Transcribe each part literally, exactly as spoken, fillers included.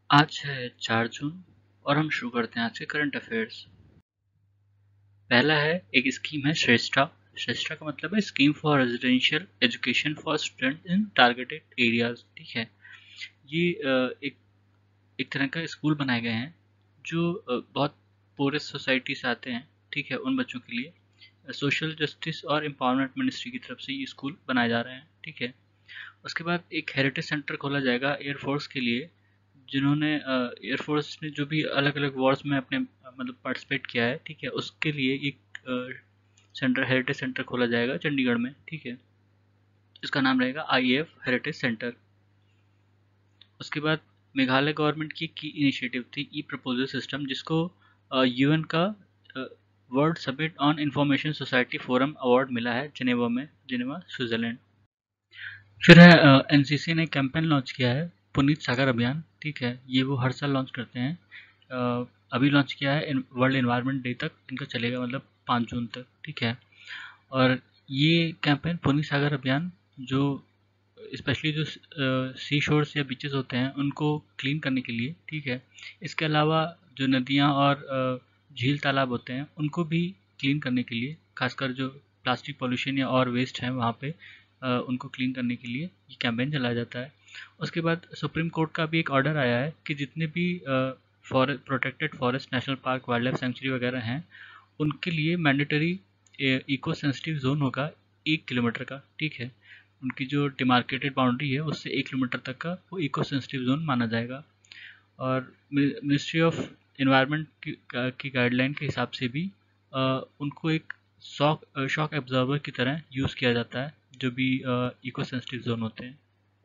आज है चार जून और हम शुरू करते हैं आज के करंट अफेयर्स। पहला है, एक स्कीम है श्रेष्ठा। श्रेष्ठा का मतलब है scheme for residential education for student in targeted areas. ठीक है, ये अ, एक एक तरह का स्कूल बनाए गए हैं जो अ, बहुत पोरेस्ट सोसाइटी से आते हैं। ठीक है, उन बच्चों के लिए सोशल जस्टिस और एम्पावरमेंट मिनिस्ट्री की तरफ से ये स्कूल बनाए जा रहे हैं। ठीक है, उसके बाद एक हेरिटेज सेंटर खोला जाएगा एयरफोर्स के लिए, जिन्होंने एयरफोर्स ने जो भी अलग अलग वॉर्स में अपने अ, मतलब पार्टिसिपेट किया है। ठीक है, उसके लिए एक सेंटर, हेरिटेज सेंटर खोला जाएगा चंडीगढ़ में। ठीक है, इसका नाम रहेगा आई एफ हेरिटेज सेंटर। उसके बाद मेघालय गवर्नमेंट की की इनिशिएटिव थी ई प्रपोजल सिस्टम, जिसको यूएन का world summit on information society forum award मिला है जिनेवा में, जिनेवा स्विट्जरलैंड। फिर है एनसीसी ने कैंपेन लॉन्च किया है, पुनीत सागर अभियान। ठीक है, ये वो हर साल लॉन्च करते हैं। अ, अभी लॉन्च किया है, वर्ल्ड एनवायरनमेंट डे तक इनका चलेगा, मतलब पाँच जून तक। ठीक है, और ये कैंपेन पुनीत सागर अभियान जो स्पेशली जो सी शोर्स या बीचेस होते हैं उनको क्लीन करने के लिए। ठीक है, इसके अलावा जो नदियाँ और अ, झील तालाब होते हैं उनको भी क्लीन करने के लिए, खासकर जो प्लास्टिक पॉल्यूशन या और वेस्ट हैं वहाँ पे अ, उनको क्लीन करने के लिए ये कैंपेन चलाया जाता है। उसके बाद सुप्रीम कोर्ट का भी एक ऑर्डर आया है कि जितने भी forest protected forest, national park, wild life sanctuary वगैरह हैं, उनके लिए मैंडेटरी इको सेंसिटिव जोन होगा एक किलोमीटर का। ठीक है, उनकी जो डिमार्केटेड बाउंड्री है उससे एक किलोमीटर तक का वो इको सेंसिटिव जोन माना जाएगा। और मिनिस्ट्री ऑफ इन्वायरमेंट की, की गाइडलाइन के हिसाब से भी अ, उनको एक शॉक शॉक एब्जॉर्बर की तरह यूज़ किया जाता है, जो भी इको सेंसिटिव जोन होते हैं।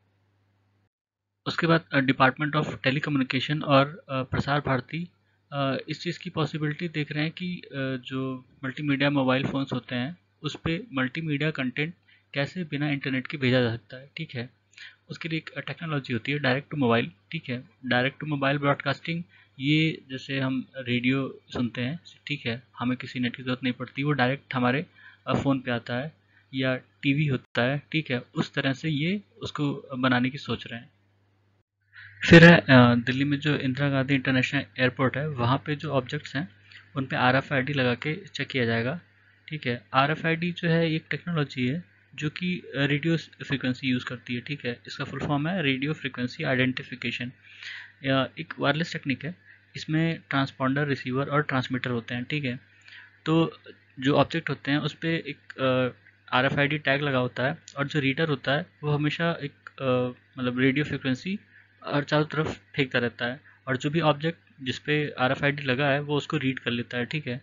उसके बाद डिपार्टमेंट ऑफ टेलीकम्युनिकेशन और अ, प्रसार भारती अ, इस चीज़ की पॉसिबिलिटी देख रहे हैं कि अ, जो मल्टीमीडिया मोबाइल फ़ोन्स होते हैं उस पे मल्टीमीडिया कंटेंट कैसे बिना इंटरनेट के भेजा जा सकता है। ठीक है, उसके लिए एक टेक्नोलॉजी होती है डायरेक्ट टू मोबाइल। ठीक है, डायरेक्ट टू मोबाइल ब्रॉडकास्टिंग, ये जैसे हम रेडियो सुनते हैं, ठीक है, हमें किसी नेट की ज़रूरत नहीं पड़ती, वो डायरेक्ट हमारे फ़ोन पे आता है, या टीवी होता है। ठीक है, उस तरह से ये उसको बनाने की सोच रहे हैं। फिर है अ, दिल्ली में जो इंदिरा गांधी इंटरनेशनल एयरपोर्ट है, वहाँ पे जो ऑब्जेक्ट्स हैं उन पे आर एफ आई डी लगा के चेक किया जाएगा। ठीक है, आर एफ आई डी जो है एक टेक्नोलॉजी है जो कि रेडियो फ्रिक्वेंसी यूज़ करती है। ठीक है, इसका फुल फॉर्म है रेडियो फ्रिक्वेंसी आइडेंटिफिकेशन, या एक वायरलेस टेक्निक है। इसमें ट्रांसपॉन्डर, रिसीवर और ट्रांसमीटर होते हैं। ठीक है, तो जो ऑब्जेक्ट होते हैं उस पर एक R F I D tag लगा होता है, और जो रीडर होता है वो हमेशा एक अ, मतलब रेडियो फ्रिक्वेंसी और चारों तरफ फेंकता रहता है, और जो भी ऑब्जेक्ट जिस पे आर एफ आई डी लगा है वो उसको रीड कर लेता है। ठीक है,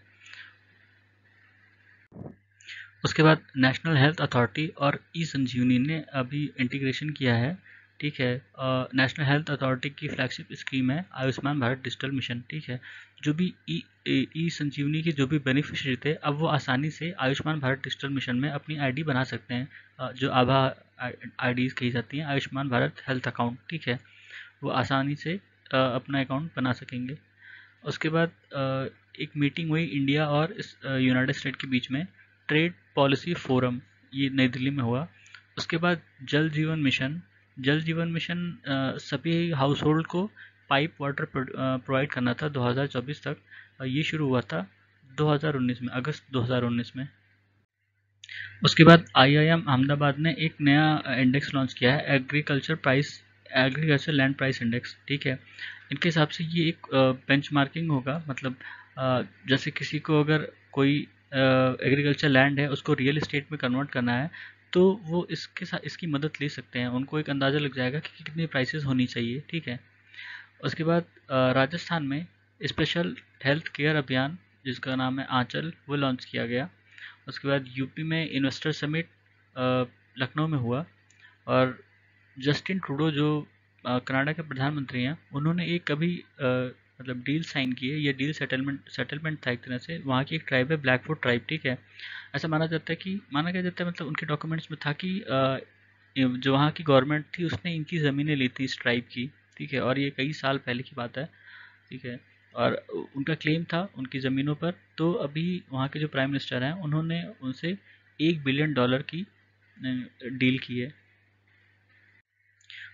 उसके बाद नेशनल हेल्थ अथॉरिटी और ई संजीवनी ने अभी इंटीग्रेशन किया है। ठीक है, नेशनल हेल्थ अथॉरिटी की फ्लैगशिप स्कीम है आयुष्मान भारत डिजिटल मिशन। ठीक है, जो भी ई ई संजीवनी के जो भी बेनिफिशियरी थे, अब वो आसानी से आयुष्मान भारत डिजिटल मिशन में अपनी आईडी बना सकते हैं, अ, जो आभा आईडीज़ कही जाती हैं, आयुष्मान भारत हेल्थ अकाउंट। ठीक है, वो आसानी से अ, अपना अकाउंट बना सकेंगे। उसके बाद अ, एक मीटिंग हुई इंडिया और इस यूनाइटेड स्टेट के बीच में, ट्रेड पॉलिसी फोरम, ये नई दिल्ली में हुआ। उसके बाद जल जीवन मिशन। जल जीवन मिशन अ, सभी हाउस होल्ड को पाइप वाटर प्रोवाइड करना था दो हज़ार चौबीस तक। अ, ये शुरू हुआ था दो हज़ार उन्नीस में, अगस्त दो हज़ार उन्नीस में। उसके बाद आईआईएम अहमदाबाद ने एक नया इंडेक्स लॉन्च किया है, agriculture price, agriculture land price index. ठीक है, इनके हिसाब से ये एक बेंचमार्किंग होगा, मतलब अ, जैसे किसी को अगर कोई एग्रीकल्चर लैंड है उसको रियल एस्टेट में कन्वर्ट करना है, तो वो इसके साथ इसकी मदद ले सकते हैं, उनको एक अंदाज़ा लग जाएगा कि कितनी प्राइसेस होनी चाहिए। ठीक है, उसके बाद अ, राजस्थान में स्पेशल हेल्थ केयर अभियान, जिसका नाम है आंचल, वो लॉन्च किया गया। उसके बाद यूपी में इन्वेस्टर समिट लखनऊ में हुआ, और जस्टिन ट्रूडो जो अ, कनाडा के प्रधानमंत्री हैं, उन्होंने एक कभी अ, मतलब डील साइन की है, ये डील सेटलमेंट सेटलमेंट था एक तरह से। वहाँ की एक ट्राइब है ब्लैकफुट ट्राइब। ठीक है, ऐसा माना जाता है कि माना क्या जाता है, मतलब उनके डॉक्यूमेंट्स में था कि अ, ये जो वहाँ की गवर्नमेंट थी उसने इनकी ज़मीनें ली थी इस ट्राइब की। ठीक है, और ये कई साल पहले की बात है। ठीक है, और उनका क्लेम था उनकी ज़मीनों पर। तो अभी वहाँ के जो प्राइम मिनिस्टर हैं उन्होंने उनसे एक बिलियन डॉलर की डील की है।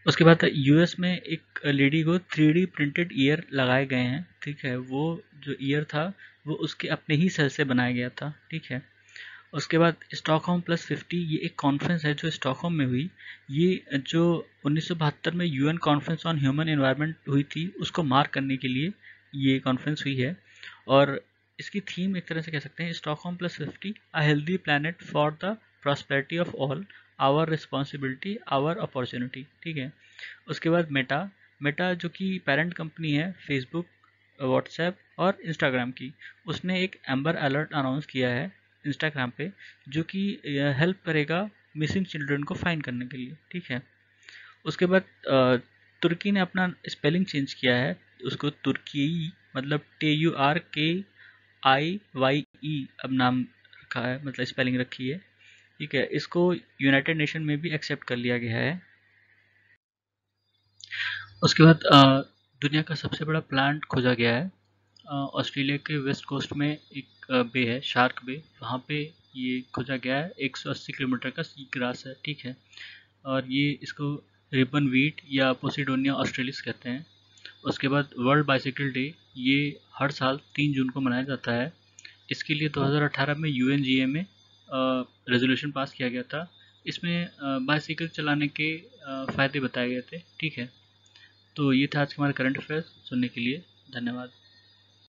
उसके बाद यूएस में एक लेडी को थ्री डी प्रिंटेड ईयर लगाए गए हैं, ठीक है। वो जो ईयर था वो उसके अपने ही सेल से बनाया गया था, ठीक है। उसके बाद स्टॉकहोम प्लस फिफ्टी, ये एक कॉन्फ्रेंस है जो स्टॉकहोम में हुई। ये जो उन्नीस सौ बहत्तर में UN conference on human environment हुई थी, उसको मार्क करने के लिए ये कॉन्फ्रेंस हुई है। और इसकी थीम एक तरह से कह सकते हैं Stockholm plus fifty, a healthy planet for the prosperity of all, our responsibility, our opportunity, ठीक है। उसके बाद मेटा, मेटा जो कि पेरेंट कंपनी है फेसबुक, व्हाट्सएप और इंस्टाग्राम की, उसने एक एम्बर अलर्ट अनाउंस किया है इंस्टाग्राम पे, जो कि हेल्प करेगा मिसिंग चिल्ड्रन को फाइंड करने के लिए, ठीक है। उसके बाद अ, तुर्की ने अपना स्पेलिंग चेंज किया है, उसको तुर्की मतलब टी यू आर के आई वाई ई अब नाम रखा है, मतलब स्पेलिंग रखी है, ठीक है। इसको यूनाइटेड नेशन में भी एक्सेप्ट कर लिया गया है। उसके बाद अ, दुनिया का सबसे बड़ा प्लांट खोजा गया है अ, ऑस्ट्रेलिया के वेस्ट कोस्ट में, एक अ, बे है शार्क बे, वहाँ पे ये खोजा गया है। एक सौ अस्सी किलोमीटर का सी ग्रास है, ठीक है। और ये इसको रिबन वीट या पोसिडोनिया ऑस्ट्रेलिस कहते हैं। उसके बाद वर्ल्ड बाइसिकल डे, ये हर साल तीन जून को मनाया जाता है। इसके लिए दो हज़ार अठारह में यूएनजीए में रेजोल्यूशन पास किया गया था। इसमें बाइसिकल चलाने के अ, फ़ायदे बताए गए थे, ठीक है। तो ये था आज के हमारे करंट अफेयर्स। सुनने के लिए धन्यवाद।